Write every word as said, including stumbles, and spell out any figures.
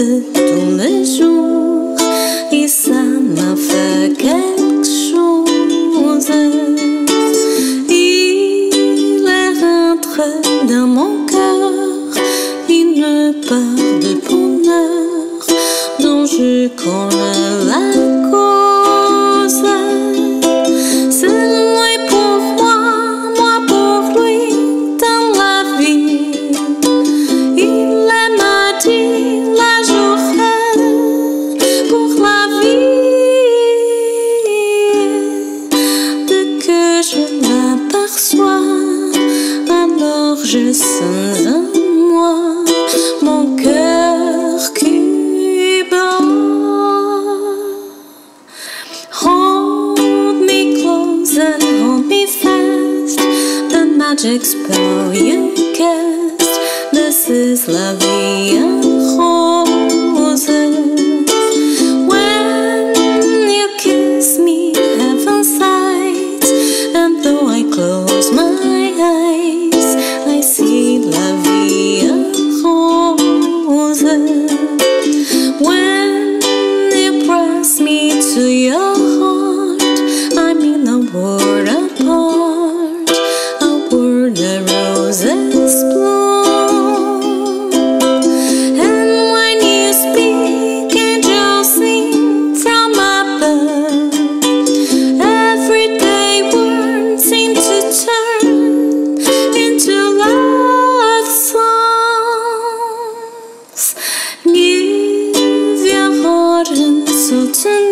de tous les jours et ça m'a fait quelque chose. Il est rentré dans mon cœur une part de bonheur dont je connais la cause. C'est lui pour moi, moi pour lui dans la vie. Il m'a dit la journée pour la vie. Dès que je l'aperçois, alors je sens en moi mon cœur qui bat. Hold me close and hold me fast, the magic spell you cast. This is la vie en rose. When you kiss me, heaven sighs, and though I close my eyes, I see la vie en rose. When you press me to your heart, I'm in a world apart, a world of roses bloom. And when you speak, angels sing from above. Everyday words seem to turn into love songs. Give your heart and soul to